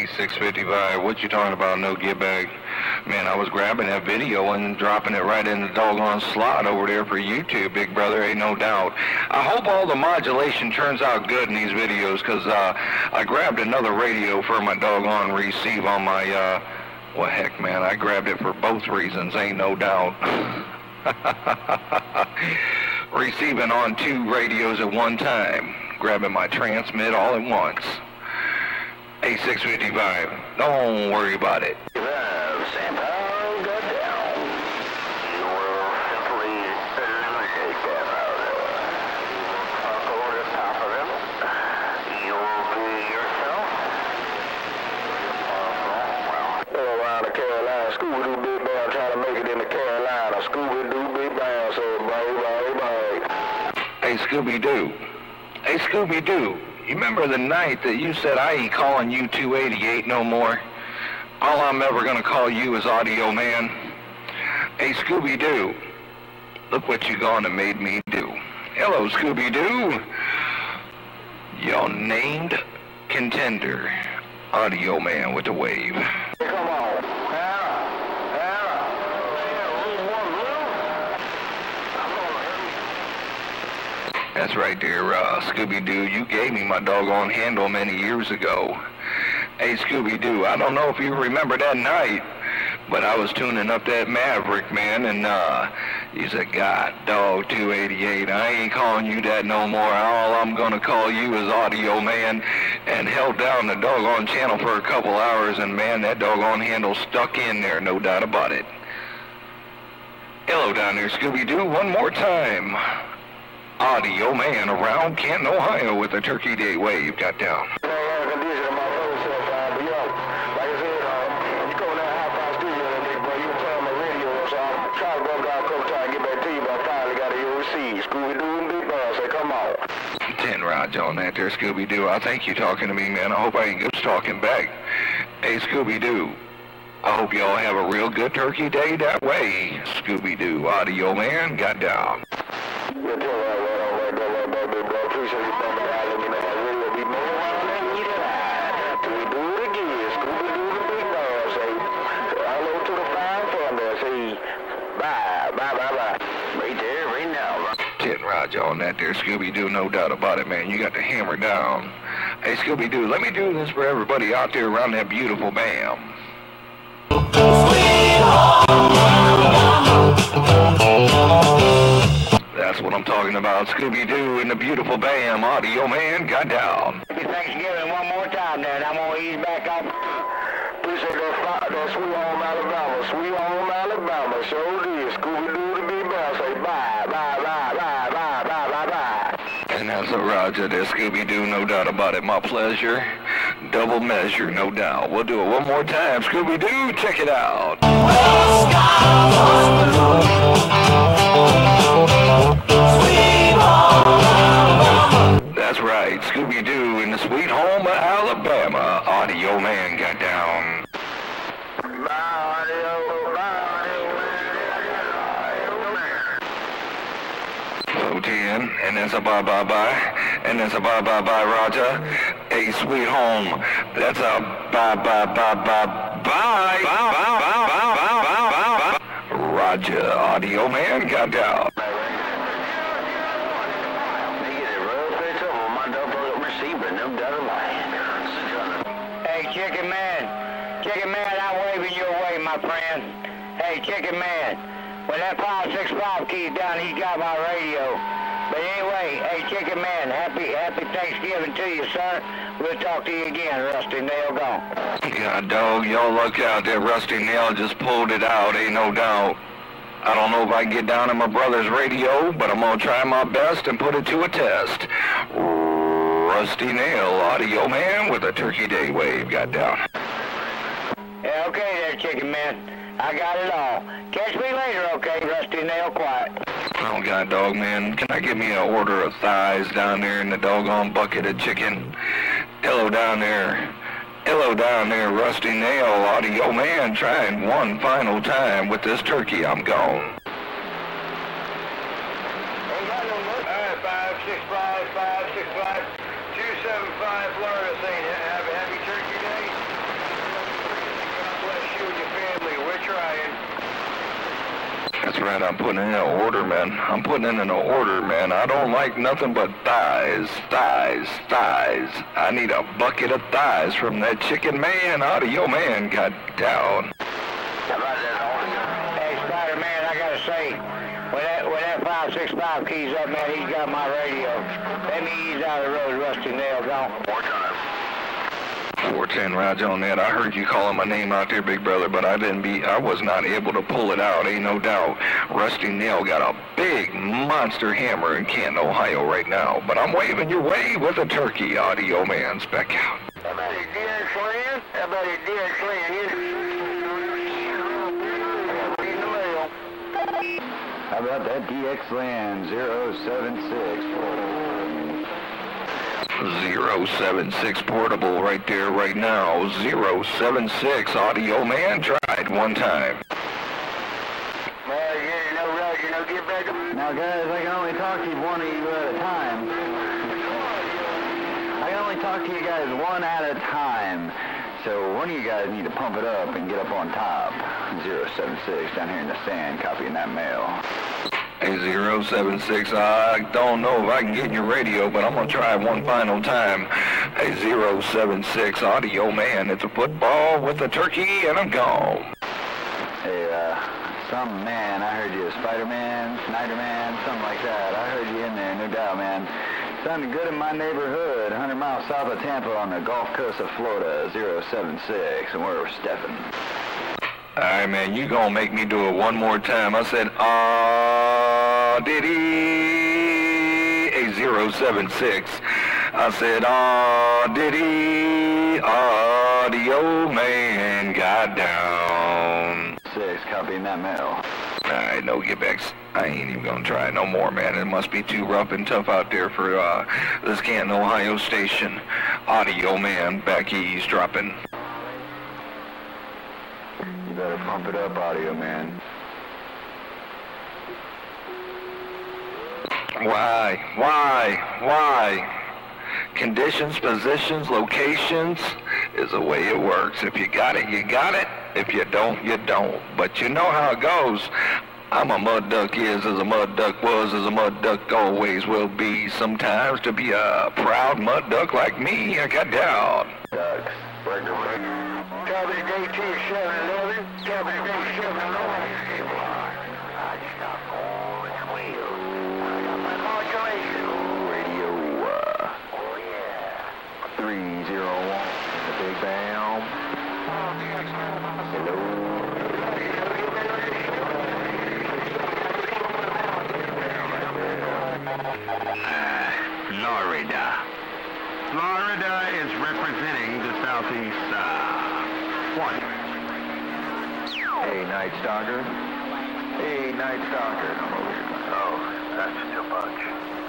655, what you talking about, no get back? Man, I was grabbing that video and dropping it right in the doggone slot over there for YouTube, big brother, ain't no doubt. I hope all the modulation turns out good in these videos, because I grabbed another radio for my doggone receive on my, well, heck, man, I grabbed it for both reasons, ain't no doubt. Receiving on 2 radios at one time, grabbing my transmit all at once. 655, don't worry about it. Sample, go down. You will simply eliminate them out of over the top of them. You will be yourself. Well, around the Carolina, Scooby-Doo Big Bang, trying to make it into Carolina. Scooby-Doo Big Bang, so bye. Hey, Scooby-Doo. Hey, Scooby-Doo. You remember the night that you said I ain't calling you 288 no more? All I'm ever gonna call you is Audio Man. Hey, Scooby-Doo, look what you gone and made me do. Hello, Scooby-Doo. Your named contender, Audio Man with the wave. Come on. That's right there, Scooby-Doo. You gave me my doggone handle many years ago. Hey, Scooby-Doo, I don't know if you remember that night, but I was tuning up that Maverick, man, and you said, God, dog 288, I ain't calling you that no more. All I'm gonna call you is Audio Man, and held down the doggone channel for a couple hours, and man, that doggone handle stuck in there, no doubt about it. Hello down there, Scooby-Doo, one more time. Audio Man around Canton, Ohio with the Turkey Day wave got down. Roger on that there, Scooby-Doo. I think you talking to me, man. I hope I ain't just talking back. Hey, Scooby-Doo. I hope y'all have a real good Turkey Day that way. Scooby-Doo, Audio Man got down. Roger on that there, Scooby-Doo, no doubt about it, man. You got the hammer down. Hey, Scooby-Doo, let me do this for everybody out there around that beautiful BAM. That's what I'm talking about, Scooby-Doo and the beautiful BAM. Audio Man got down. Happy Thanksgiving one more time, then. I'm going to ease back up. Appreciate that Sweet Home Alabama. Sweet Home Alabama. Sure did. Scooby-Doo to be back. Say bye, bye, bye, bye, bye, bye, bye, bye. And that's a Roger there, Scooby-Doo, no doubt about it. My pleasure. Double measure, no doubt. We'll do it one more time. Scooby-Doo, check it out. That's right, Scooby-Doo in the sweet home of Alabama. Audio Man got down. 10, and that's a bye-bye-bye, and that's a bye-bye-bye, Roger. Hey, sweet home, that's a bye-bye-bye-bye-bye. Roger, Audio Man got down. Hey, Chicken Man, I'm waving your way, my friend. Hey, Chicken Man, when that 565 key's down, he's got my radio. But anyway, hey, Chicken Man, happy Thanksgiving to you, sir. We'll talk to you again, Rusty Nail gone. God, dog, y'all look out there. Rusty Nail just pulled it out, ain't no doubt. I don't know if I can get down on my brother's radio, but I'm going to try my best and put it to a test. Rusty Nail, Audio Man with a Turkey Day wave got down. Yeah, okay there, Chicken Man. I got it all. Catch me later, okay, Rusty Nail, quiet. Oh, God, dog, man. Can I get me an order of thighs down there in the doggone bucket of chicken? Hello down there. Hello down there, Rusty Nail, Audio Man, trying one final time with this turkey. I'm gone. Ain't got no more. All right, 565, 275 Florida, saying happy Turkey Day. That's right, I'm putting in an order, man. I'm putting in an order, man. I don't like nothing but thighs, thighs, thighs. I need a bucket of thighs from that chicken man. Audio man got down. Hey, Spider-Man, I gotta say, when that 565 keys up, man, he's got my radio. Let me ease out of the road, Rusty Nail, gone. 410, Roger on that. I heard you calling my name out there, big brother, but I was not able to pull it out, ain't no doubt. Rusty Nail got a big monster hammer in Canton, Ohio right now, but I'm waving your way with a turkey. Audio man, spec out. How about his DX land? How about his DX land? How about that DX land 076? 076 portable right there right now. 076 audio man tried one time. Now guys, I can only talk to you one of you at a time. I can only talk to you guys one at a time. So one of you guys need to pump it up and get up on top. 076 down here in the sand, copying that mail. Hey, 076, I don't know if I can get your radio, but I'm going to try one final time. Hey, 076, audio man, it's a football with a turkey, and I'm gone. Hey, some man, I heard you, Spider-Man, Snyder-Man, something like that. I heard you in there, no doubt, man. Sounded good in my neighborhood, 100 miles south of Tampa on the Gulf Coast of Florida, 076, and we're stepping. All right, man, you gonna make me do it one more time. I said, did he? A 076. I said, did he? Audio man got down. 6, copying that mail. All right, no get backs. I ain't even gonna try no more, man. It must be too rough and tough out there for this Canton, Ohio station. Audio man back east dropping. You better pump it up, audio man. Why? Conditions, positions, locations is the way it works. If you got it, you got it. If you don't, you don't. But you know how it goes. I'm a mud duck is as a mud duck was, as a mud duck always will be. Sometimes to be a proud mud duck like me, I got down. Ducks. Copy day 2711. Copy day 711. I stopped all its wheels. I got my modulation. Radio, Oh, yeah. 301, the Big Bam. Hello. Florida is representing the southeast one. Hey, Night Stalker. Hey, Night Stalker. I'm over here. Oh, that's too much.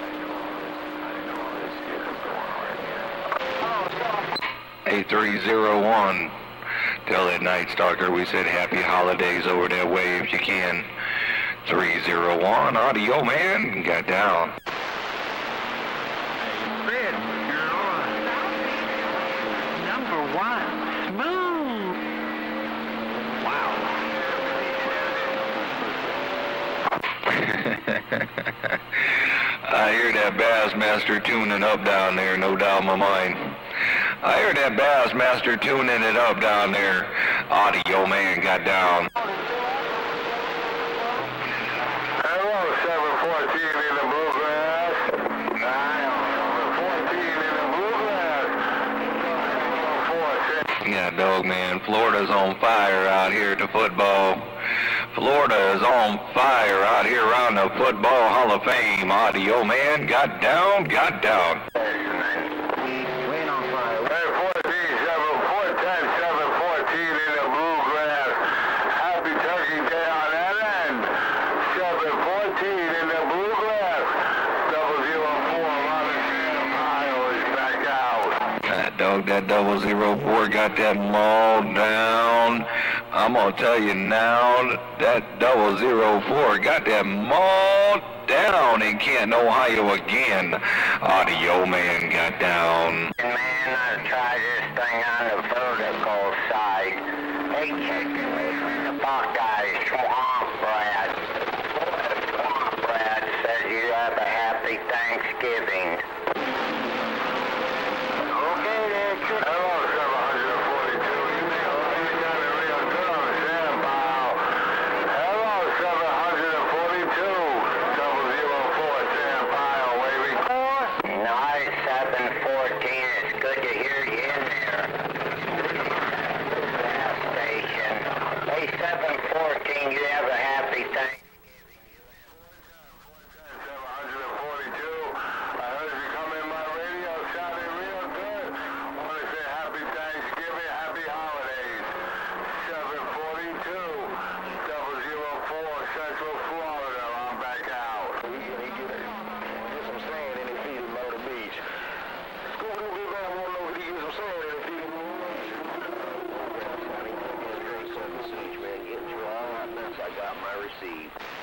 Hey, 301. Tell that Night Stalker we said happy holidays over that way if you can. 301, audio man, got down. Fred, you're on. Number 1, smooth. Wow. I hear that Bassmaster tuning up down there, no doubt in my mind. I hear that Bassmaster tuning it up down there. Audio man got down. Hello, 714 in the bluegrass. 914 in the bluegrass. Yeah, dog man, Florida's on fire out here at the football. Florida is on fire out here around the Football Hall of Fame. Audio man got down, got down. Rain on fire. 714 in the bluegrass. Happy Turkey Day on that end. 714 in the bluegrass. 004 Robinson, Ohio is back out. That dog, that 004 got that mauled down. I'm gonna tell you now, that 004 got that mauled down in Canton, Ohio again. Audio man got down. Man, I tried this thing on the vertical side. They kicked me from the Buckeye swamp rat. got my receive.